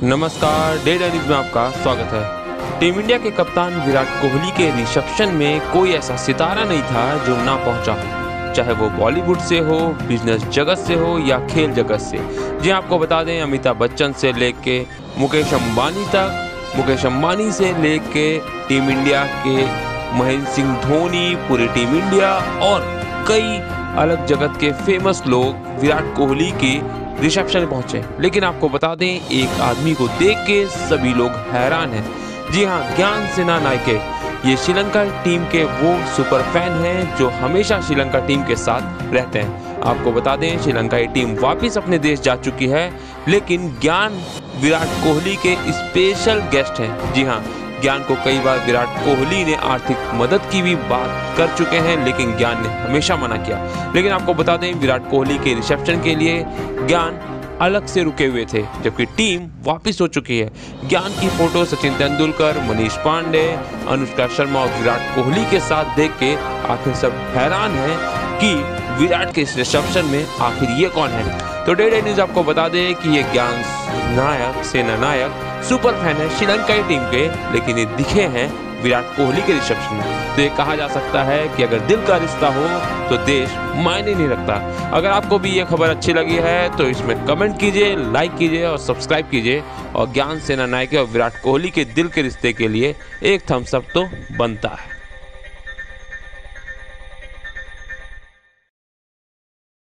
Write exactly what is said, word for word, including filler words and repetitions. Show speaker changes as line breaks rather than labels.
नमस्कार, day news में आपका स्वागत है। टीम इंडिया के कप्तान विराट कोहली के रिसेप्शन में कोई ऐसा सितारा नहीं था जो ना पहुंचा हो, चाहे वो बॉलीवुड से हो, बिजनेस जगत से हो या खेल जगत से। जी आपको बता दें, अमिताभ बच्चन से लेके मुकेश अंबानी तक, मुकेश अंबानी से लेके टीम इंडिया के महेंद्र सिंह धोनी, पूरी टीम इंडिया और कई अलग जगत के फेमस लोग विराट कोहली की रिसेप्शन में पहुंचे। लेकिन आपको बता दें, एक आदमी को देख के सभी लोग हैरान हैं। जी हाँ, ज्ञान सेनानायके, ये श्रीलंका टीम के वो सुपर फैन हैं जो हमेशा श्रीलंका टीम के साथ रहते हैं। आपको बता दें, श्रीलंका की टीम वापस अपने देश जा चुकी है, लेकिन ज्ञान विराट कोहली के स्पेशल गेस्ट हैं। जी हाँ, ज्ञान को कई बार विराट कोहली ने आर्थिक मदद की भी बात कर चुके हैं, लेकिन ज्ञान ने हमेशा मना किया। लेकिन आपको बता दें, विराट कोहली के रिसेप्शन के लिए ज्ञान अलग से रुके हुए थे, जबकि टीम वापस हो चुकी है। ज्ञान की फोटो सचिन तेंदुलकर, मनीष पांडे, अनुष्का शर्मा और विराट कोहली के साथ देख के आखिर सब हैरान हैं कि विराट के इस रिसेप्शन में आखिर ये कौन है। तो डे न्यूज आपको बता दें कि ये ज्ञान नायक सेनानायक सुपर फैन है श्रीलंका की टीम के, लेकिन ये दिखे हैं विराट कोहली के रिसेप्शन में। तो ये कहा जा सकता है कि अगर दिल का रिश्ता हो तो देश मायने नहीं रखता। अगर आपको भी ये खबर अच्छी लगी है तो इसमें कमेंट कीजिए, लाइक कीजिए और सब्सक्राइब कीजिए। और ज्ञान सेनानायके और विराट कोहली के दिल के रिश्ते के लिए एक थम्स अप तो बनता है।